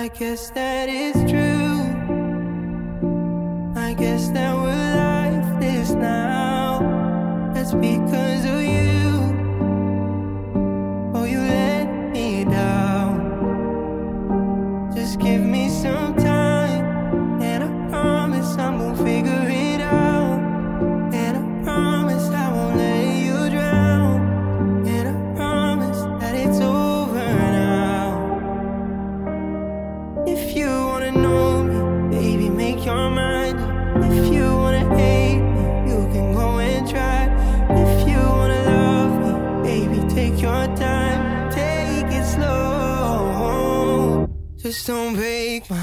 guess that is true. I guess that we're lifeless now. That's because of you. Oh, you let me down. Just give me some time, and I promise I'm gonna figure it out. And I promise I won't let you drown. And I promise that it's over now. If you wanna know me, baby, make your mind up. If you wanna hate me, you can go and try. If you wanna love me, baby, take your time, take it slow. Just don't break my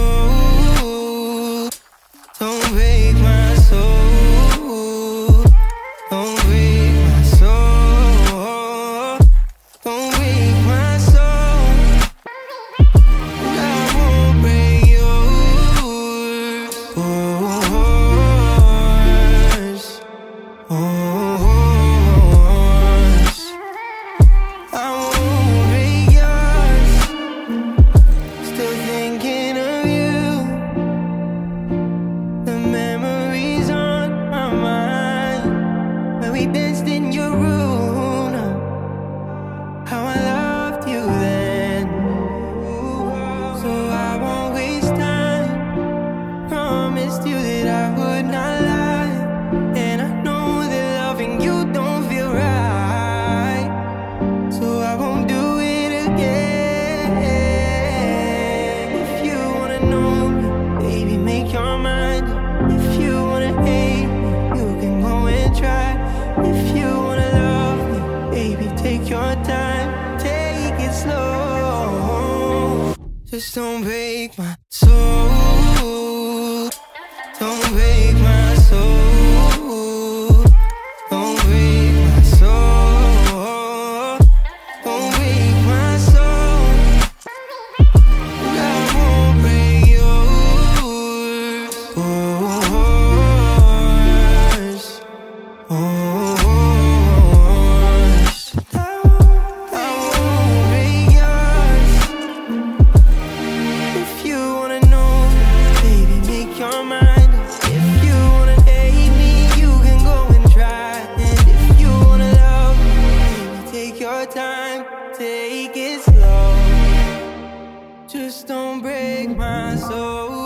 soul. Don't break my soul. Don't break my soul. Don't break my soul. I won't break yours. I won't break yours. Still thinking of you. The memories on my mind when we danced in your room. How I loved you then. So I won't waste time. Promised you that I would not lie. And I know that loving you don't feel right. So I won't do it again. If you wanna know me, baby, make your mind up. If you wanna hate me, you can go and try. If you wanna love me, baby, take your time, take it slow. Just don't break my soul. Don't break my soul. Don't break my soul. Don't break my soul. I won't break yours. I won't break yours. If you wanna know, baby, make your mind up. If you wanna hate me, you can go and try. And if you wanna love me, baby, take your time, take it slow. Just don't break my soul.